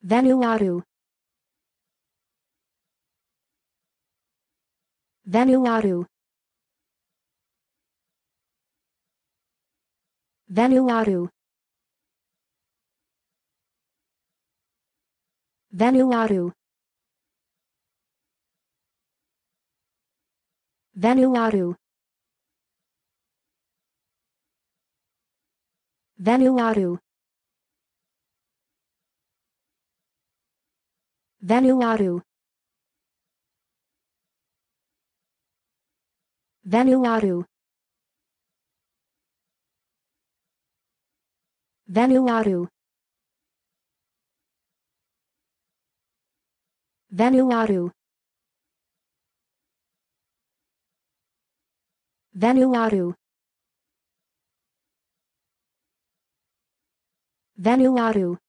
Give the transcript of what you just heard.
Vanuatu. Vanuatu. Vanuatu. Vanuatu. Vanuatu. Vanuatu. Vanuatu. Vanuatu. Vanuatu. Vanuatu. Vanuatu. Vanuatu.